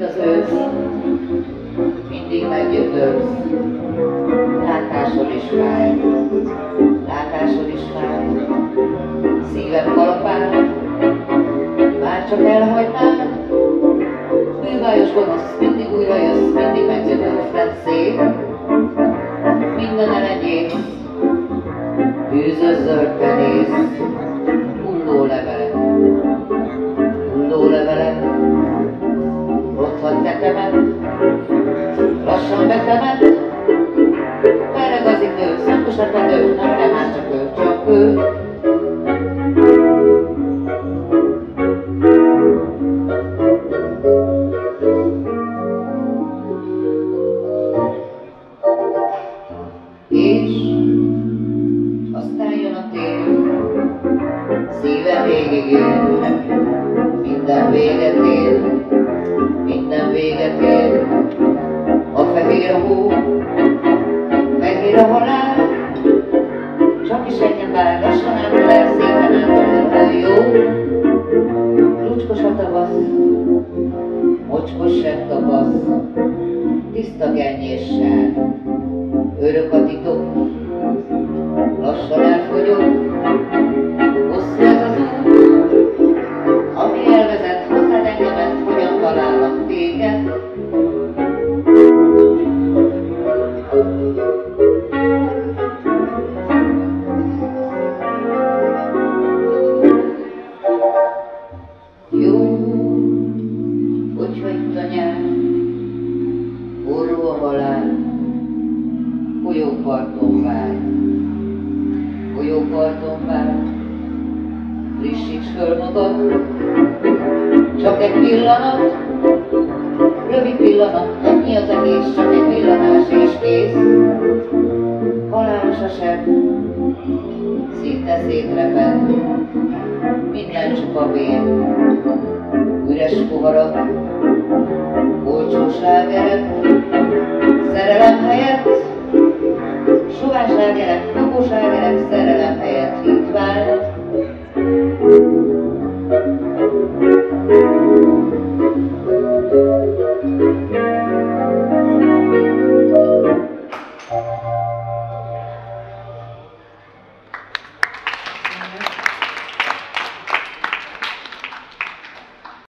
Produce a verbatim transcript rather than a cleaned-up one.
az ősz, mindig meggyötörsz. Látásod is fáj, látásod is fáj. Szívem kalapál, már csak elhagynád. Bűvályos gonosz, mindig újra jössz, mindig meggyötörsz, lett szép. Minden elenyész, bűzös zöld penész, hulló levelek, hulló levelek, rothad tetemet, lassan betemet, mereg az idő, szakos a tető, nem te már csak ő, csak ő. És aztán jön a tél, szívem végig él, minden véget ér, minden véget ér. A fehér a hó, fehér a halál, csak is egyet vár, lassan átölel, szépen átölel, jó. Lucskos a tavasz, mocskos sebb tapasz, tiszta gennyéssel, örök a titok, lassan elfogyok, hosszú ez az út, ami elvezet hozzád engemet, hogyan találnak téged. Jó, hogyha itt a nyár, forró a halál, folyóparton vár, folyóparton vár, frissíts föl magad, csak egy pillanat, rövid pillanat, ennyi az egész, csak egy pillanás és kész. Halálos a seb, szinte szétreped, minden csupa vér, üres poharak, olcsó slágerek, szerelem helyett, sovány slágerek, kapó slágerek, szerelem helyett hitvál.